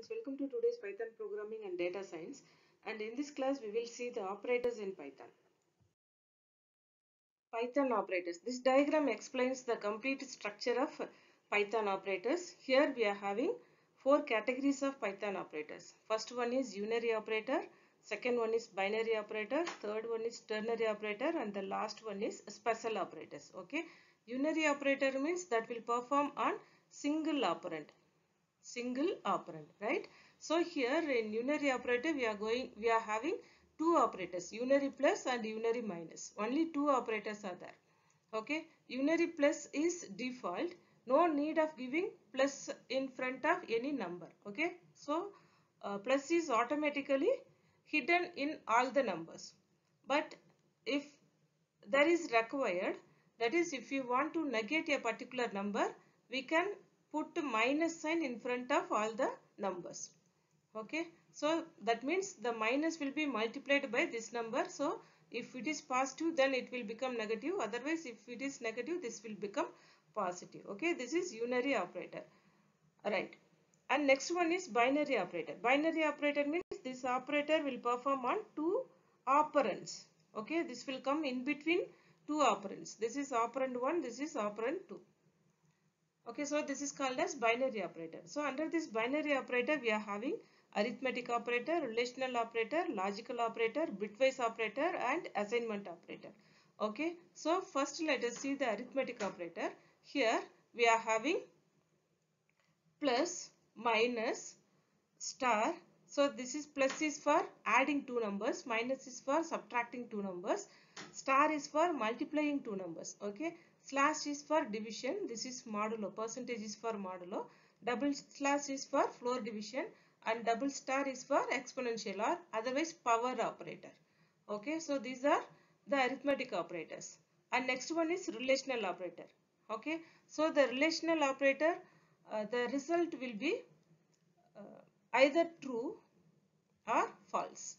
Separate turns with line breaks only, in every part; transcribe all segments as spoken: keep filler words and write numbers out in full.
students, welcome to today's Python programming and data science, and in this class we will see the operators in Python. Python operators. This diagram explains the complete structure of Python operators. Here we are having four categories of Python operators. First one is unary operator, second one is binary operator, third one is ternary operator, and the last one is special operators. Okay, unary operator means that will perform on single operand. Single operand, right? So here in unary operator we are going we are having two operators, unary plus and unary minus. Only two operators are there. Okay, unary plus is default, no need of giving plus in front of any number. Okay, so uh, plus is automatically hidden in all the numbers, but if that is required, that is if you want to negate a particular number, we can put minus sign in front of all the numbers. Okay, so that means the minus will be multiplied by this number. So if it is positive, then it will become negative, otherwise if it is negative, this will become positive. Okay, this is unary operator. Alright, and next one is binary operator. Binary operator means this operator will perform on two operands. Okay, this will come in between two operands. This is operand one, this is operand two. Okay, so this is called as binary operator. So under this binary operator we are having arithmetic operator, relational operator, logical operator, bitwise operator, and assignment operator. Okay, so first let us see the arithmetic operator. Here we are having plus, minus, star. So this is plus is for adding two numbers, minus is for subtracting two numbers, star is for multiplying two numbers. Okay, slash is for division, this is modulo, percentage is for modulo, double slash is for floor division, and double star is for exponential or otherwise power operator. Okay, so these are the arithmetic operators. And next one is relational operator. Okay, so the relational operator, uh, the result will be uh, either true or false.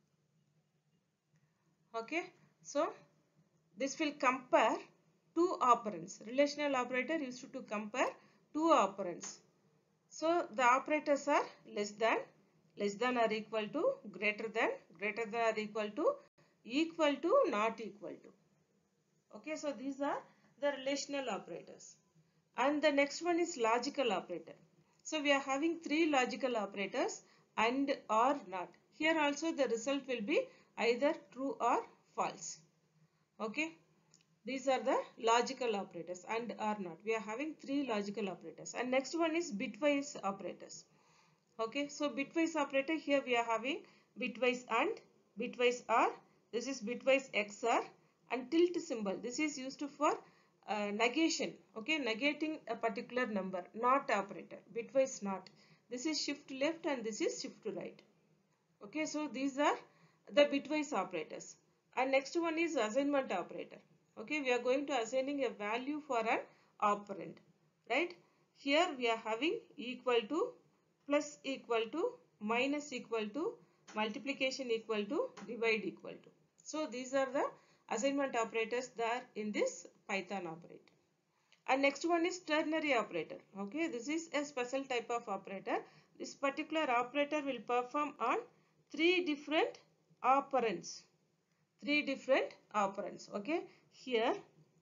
Okay, so this will compare two operands. Relational operator used to compare two operands. So the operators are less than, less than or equal to, greater than, greater than or equal to, equal to, not equal to. Okay, so these are the relational operators. And the next one is logical operator. So we are having three logical operators, and or not. Here also the result will be either true or false. Okay, these are the logical operators, and or not. We are having three logical operators. And next one is bitwise operators. Okay, so bitwise operator, here we are having bitwise and, bitwise or, this is bitwise X O R, and tilt symbol. This is used for uh, negation. Okay, negating a particular number, not operator, bitwise not. This is shift left and this is shift right. Okay, so these are the bitwise operators. And next one is assignment operator. Okay, we are going to assigning a value for an operand, right? Here we are having equal to, plus equal to, minus equal to, multiplication equal to, divide equal to. So these are the assignment operators there in this Python operator. And next one is ternary operator. Okay, this is a special type of operator. This particular operator will perform on three different operands. Three different operands. Okay, here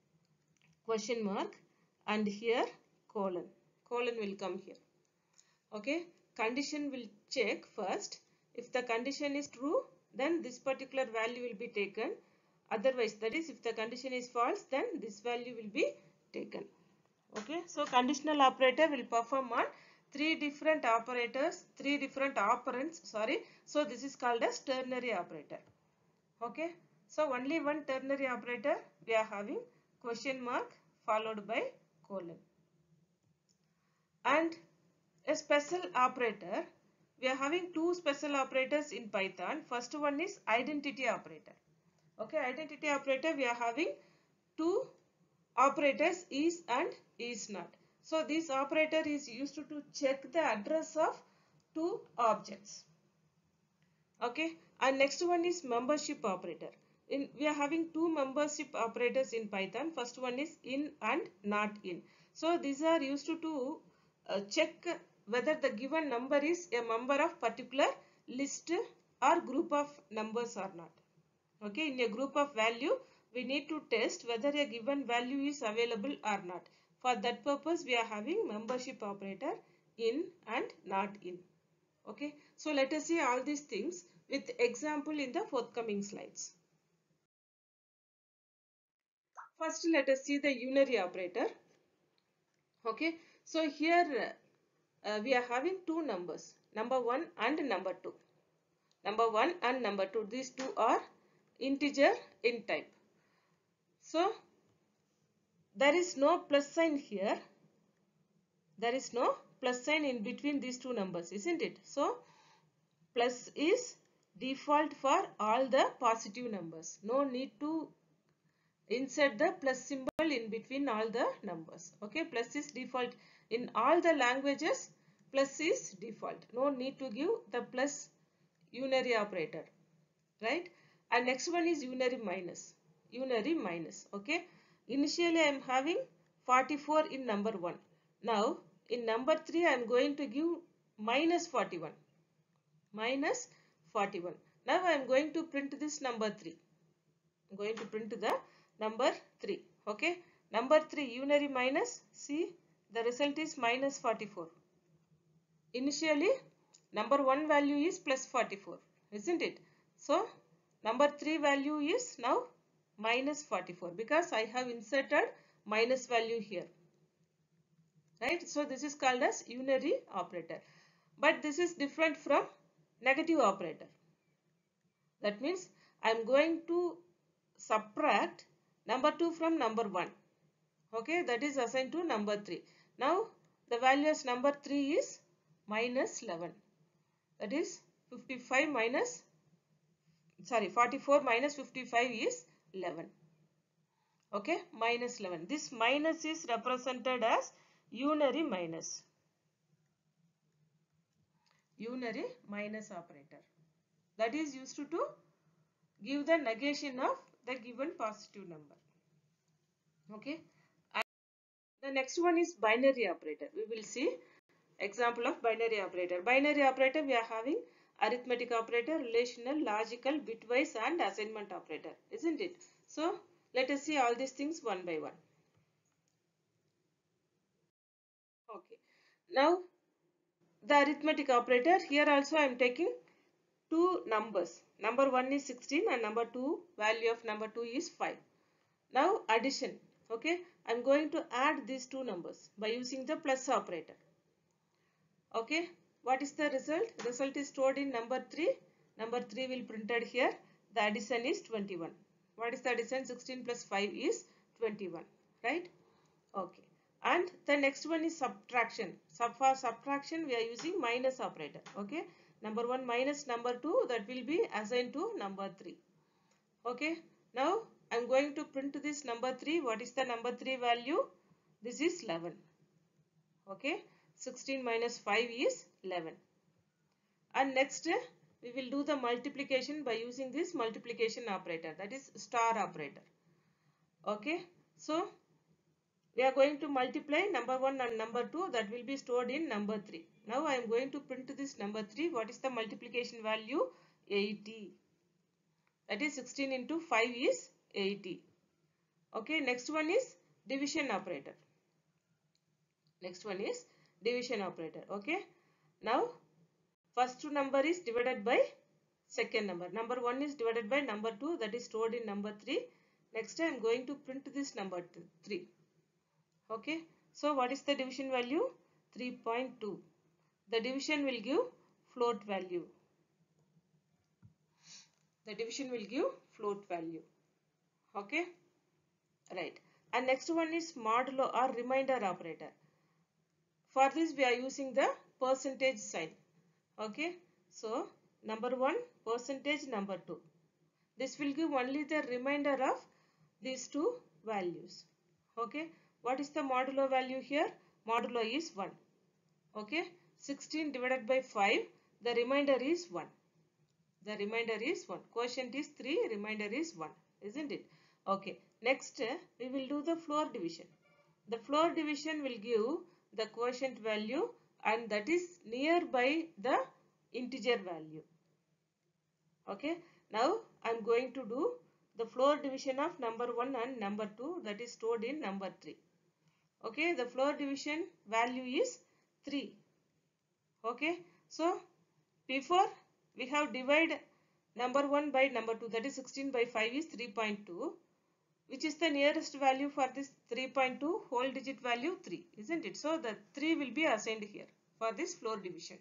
question mark and here colon. Colon will come here. Okay, condition will check first. If the condition is true, then this particular value will be taken. Otherwise, that is if the condition is false, then this value will be taken. Okay, so conditional operator will perform on three different operators, three different operands, sorry. So this is called as ternary operator. Okay, so only one ternary operator we are having, question mark followed by colon. And a special operator, we are having two special operators in Python. First one is identity operator. Okay, identity operator, we are having two operators, is and is not. So this operator is used to, to check the address of two objects. Okay, and next one is membership operator. In, we are having two membership operators in Python. First one is in and not in. So these are used to, to uh, check whether the given number is a member of particular list or group of numbers or not. Okay, in a group of value, we need to test whether a given value is available or not. For that purpose, we are having membership operator in and not in. Okay, so let us see all these things with example in the forthcoming slides. First, let us see the unary operator. Okay, so here uh, we are having two numbers, number one and number two. Number one and number two, these two are integer in type. So there is no plus sign here. There is no plus sign in between these two numbers, isn't it? So plus is default for all the positive numbers. No need to insert the plus symbol in between all the numbers. Okay, plus is default in all the languages. Plus is default. No need to give the plus unary operator, right? And next one is unary minus. Unary minus. Okay, initially I am having forty-four in number one. Now in number three I am going to give minus forty-one. Minus forty-one. Now I am going to print this number three. I am going to print the number three. Okay. Number three unary minus. See, the result is minus forty-four. Initially number one value is plus forty-four, isn't it? So number three value is now minus forty-four because I have inserted minus value here. Right? So this is called as unary operator. But this is different from negative operator. That means I am going to subtract number two from number one. Okay, that is assigned to number three. Now the value as number three is minus eleven. That is fifty-five minus, sorry, forty-four minus fifty-five is eleven. Okay, minus eleven. This minus is represented as unary minus. Unary minus operator. That is used to, to give the negation of the given positive number. Okay. And the next one is binary operator. We will see example of binary operator. Binary operator we are having arithmetic operator, relational, logical, bitwise and assignment operator, isn't it? So let us see all these things one by one. Okay. Now the arithmetic operator, here also I am taking two numbers. Number one is sixteen and number two, value of number two is five. Now addition. Okay, I am going to add these two numbers by using the plus operator. Okay, what is the result? Result is stored in number three. Number three will printed here. The addition is twenty-one. What is the addition? sixteen plus five is twenty-one, right? Okay. And the next one is subtraction. Sub for subtraction we are using minus operator. Okay, number one minus number two, that will be assigned to number three. Okay, now I am going to print this number three. What is the number three value? This is eleven. Okay, sixteen minus five is eleven. And next we will do the multiplication by using this multiplication operator, that is star operator. Okay, so we are going to multiply number one and number two, that will be stored in number three. Now I am going to print this number three. What is the multiplication value? eighty. That is sixteen into five is eighty. Okay, next one is division operator. Next one is division operator. Okay, now first number is divided by second number. Number one is divided by number two, that is stored in number three. Next I am going to print this number three. Okay, so what is the division value? three point two. The division will give float value. The division will give float value. Okay, right. And next one is modulo or remainder operator. For this we are using the percentage sign. Okay, so number one percentage, number two. This will give only the remainder of these two values. Okay, what is the modulo value here? Modulo is one. Okay, sixteen divided by five, the remainder is one. The remainder is one. Quotient is three, remainder is one, isn't it? Okay, next we will do the floor division. The floor division will give the quotient value and that is nearby the integer value. Okay, now I am going to do the floor division of number one and number two, that is stored in number three. Okay, the floor division value is three. Okay, so before we have divided number one by number two, that is sixteen by five is three point two. Which is the nearest value for this three point two? Whole digit value three, isn't it? So the three will be assigned here for this floor division.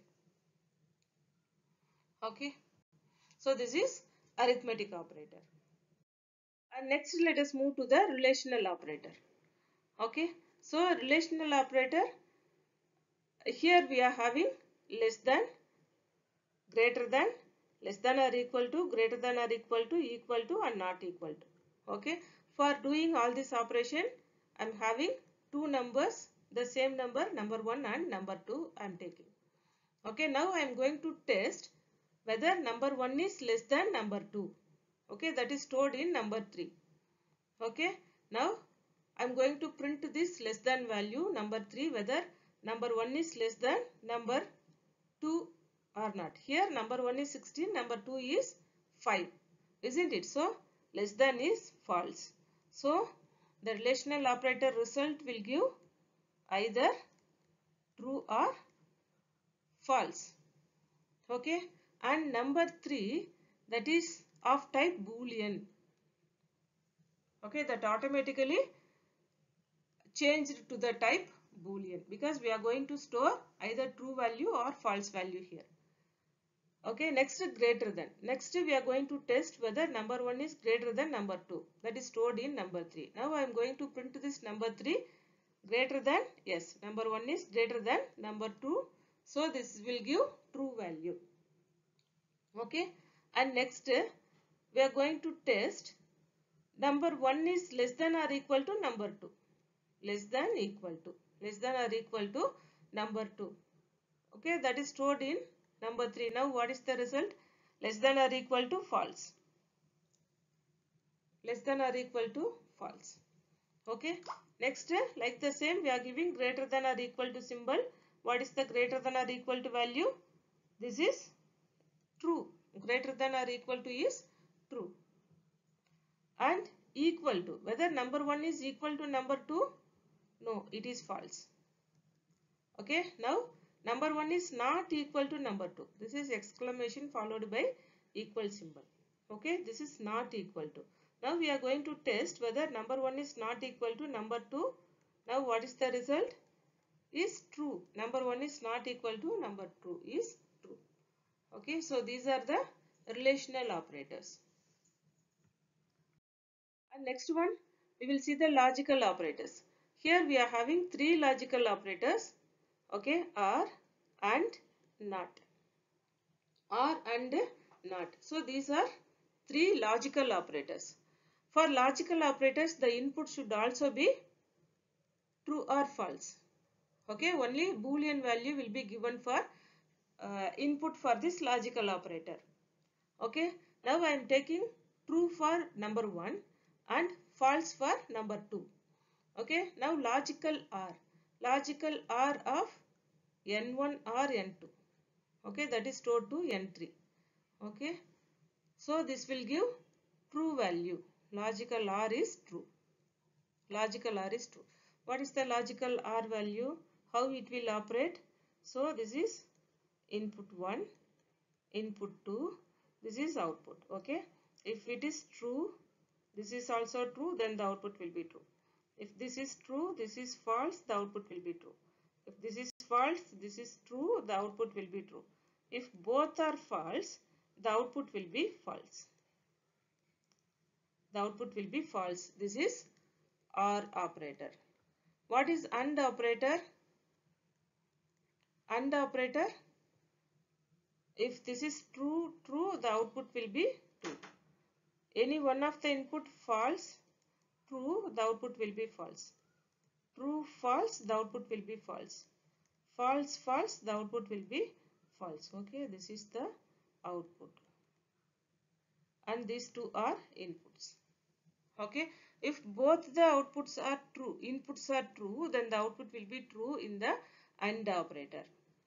Okay, so this is arithmetic operator. And next let us move to the relational operator. Okay, so relational operator, here we are having less than, greater than, less than or equal to, greater than or equal to, equal to and not equal to. Okay, for doing all this operation I am having two numbers, the same number, number one and number two I am taking. Okay, now I am going to test whether number one is less than number two. Okay, that is stored in number three. Okay, now I am going to print this less than value number three, whether number one is less than number two or not. Here number one is sixteen, number two is five, isn't it? So less than is false. So the relational operator result will give either true or false. Okay, and number three, that is of type Boolean. Okay, that automatically changed to the type Boolean because we are going to store either true value or false value here. Okay, next greater than. Next we are going to test whether number one is greater than number two, that is stored in number three. Now I am going to print this number three greater than, yes, number one is greater than number two. So this will give true value. Okay, and next we are going to test number one is less than or equal to number two. Less than equal to, less than or equal to number two. Okay, that is stored in number three. Now what is the result? Less than or equal to false. Less than or equal to false. Okay, next like the same we are giving greater than or equal to symbol. What is the greater than or equal to value? This is true. Greater than or equal to is true. And equal to, whether number one is equal to number two? No, it is false. Okay, now number one is not equal to number two. This is exclamation followed by equal symbol. Okay, this is not equal to. Now we are going to test whether number one is not equal to number two. Now what is the result? Is true. Number one is not equal to number two is true. Okay, so these are the relational operators. And next one we will see the logical operators. Here we are having three logical operators. Okay, or and not. Or and not. So these are three logical operators. For logical operators, the input should also be true or false. Okay, only Boolean value will be given for uh, input for this logical operator. Okay, now I am taking true for number one and false for number two. Okay, now logical or. Logical or of N one or N two. Okay, that is stored to N three. Okay, so this will give true value. Logical or is true. Logical or is true. What is the logical or value? How it will operate? So this is input one, input two, this is output. Okay, if it is true, this is also true, then the output will be true. If this is true, this is false, the output will be true. If this is false, this is true, the output will be true. If both are false, the output will be false. The output will be false. This is OR operator. What is AND operator? AND operator, if this is true, true, the output will be true. Any one of the input false, true, the output will be false. True, false, the output will be false. False, false, the output will be false. Okay, this is the output. And these two are inputs. Okay, if both the outputs are true, inputs are true, then the output will be true in the AND operator.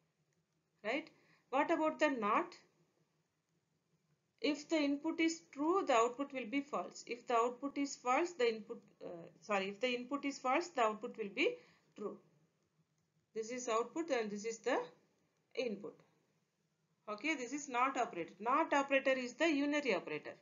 right? What about the not? If the input is true, the output will be false. If the output is false, the input, uh, sorry, if the input is false, the output will be true. This is output and this is the input. Okay, this is not operator. Not operator is the unary operator.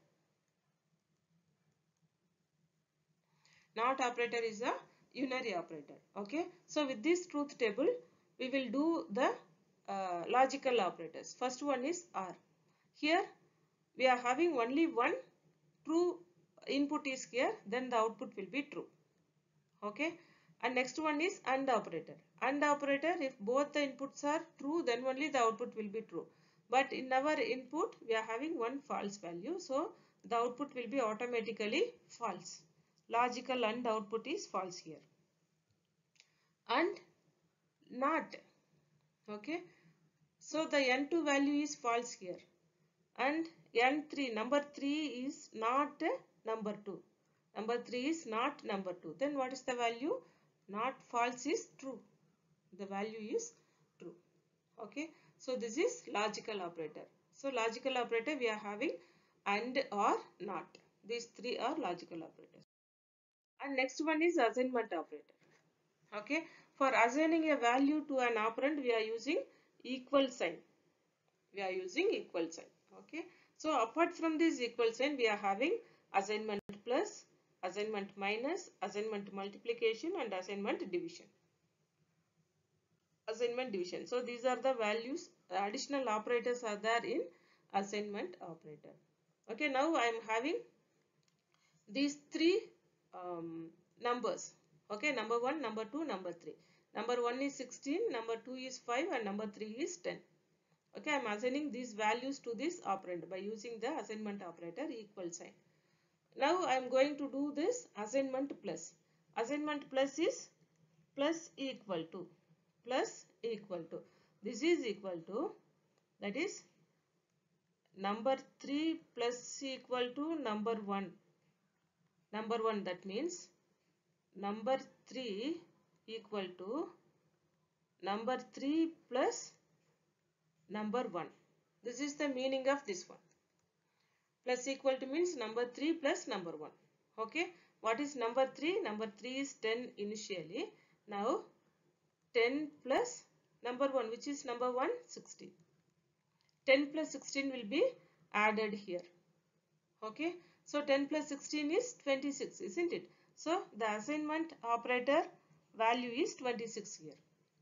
Not operator is a unary operator. Okay, so with this truth table, we will do the uh, logical operators. First one is OR. Here we are having only one true input is here, then the output will be true. Okay, and next one is AND operator. AND operator, if both the inputs are true, then only the output will be true. But in our input, we are having one false value, so the output will be automatically false. Logical AND output is false here. And NOT. Okay, so the N two value is false here. And N three, number three is not number two. Number three is not number two. Then what is the value? Not false is true. The value is true. Okay. So this is logical operator. So logical operator we are having AND or not. These three are logical operators. And next one is assignment operator. Okay. For assigning a value to an operand, we are using equal sign. We are using equal sign. Okay, so apart from this equal sign, we are having assignment plus, assignment minus, assignment multiplication and assignment division. Assignment division. So these are the values, additional operators are there in assignment operator. Okay, now I am having these three um, numbers. Okay, number one, number two, number three. Number one is sixteen, number two is five and number three is ten. Okay, I am assigning these values to this operand by using the assignment operator equal sign. Now I am going to do this assignment plus. Assignment plus is plus equal to, plus equal to. This is equal to, that is number three plus equal to number one. Number one, that means number three equal to number three plus number one. This is the meaning of this one. Plus equal to means number three plus number one. Okay, what is number three? Number three is ten initially. Now ten plus number one, which is number one, sixteen. ten plus sixteen will be added here. Okay, so ten plus sixteen is twenty-six, isn't it? So the assignment operator value is twenty-six here.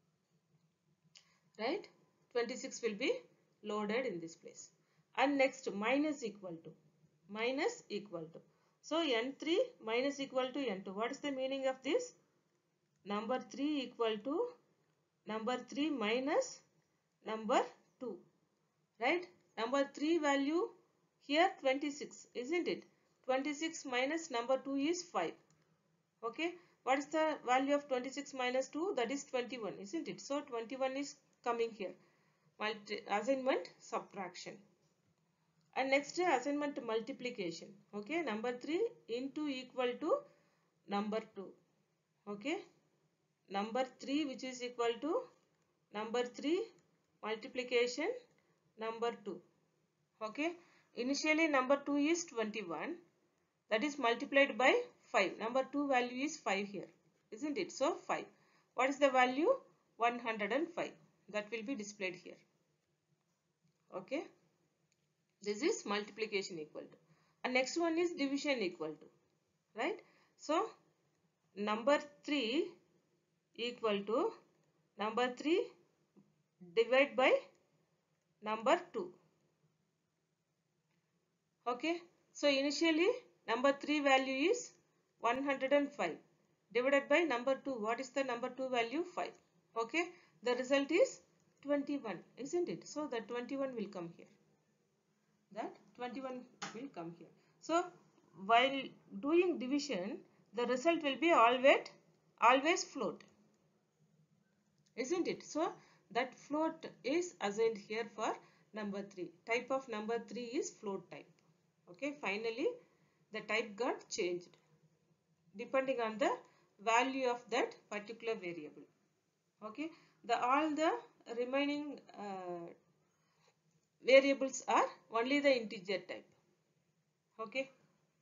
Right? twenty-six will be loaded in this place. And next, minus equal to. Minus equal to. So N three minus equal to N two. What is the meaning of this? Number three equal to number three minus number two. Right? Number three value here twenty-six, isn't it? twenty-six minus number two is five. Okay. What is the value of twenty-six minus two? That is twenty-one, isn't it? So twenty-one is coming here. Multi assignment subtraction. And next assignment multiplication. Okay, number three into equal to number two. Okay, number three which is equal to number three multiplication number two. Okay, initially number two is twenty-one, that is multiplied by five. Number two value is five here, isn't it? So five. What is the value? one hundred five. That will be displayed here. Okay, this is multiplication equal to. And next one is division equal to, right? So number three equal to number three divided by number two. Okay, so initially number three value is one hundred five divided by number two. What is the number two value? five. Okay, the result is twenty-one, isn't it? So the twenty-one will come here. That twenty-one will come here. So while doing division, the result will be always always float, isn't it? So that float is assigned here for number three. Type of number three is float type. Okay, finally the type got changed depending on the value of that particular variable. Okay, the all the remaining uh, variables are only the integer type. Okay.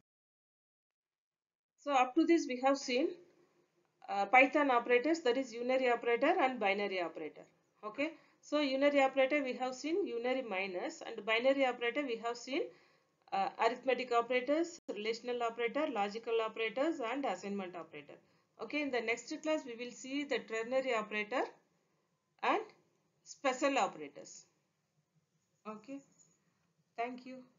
So up to this we have seen uh, Python operators, that is unary operator and binary operator. Okay. So unary operator we have seen unary minus, and binary operator we have seen uh, arithmetic operators, relational operator, logical operators and assignment operator. Okay, in the next class we will see the ternary operator and special operators. Okay, thank you.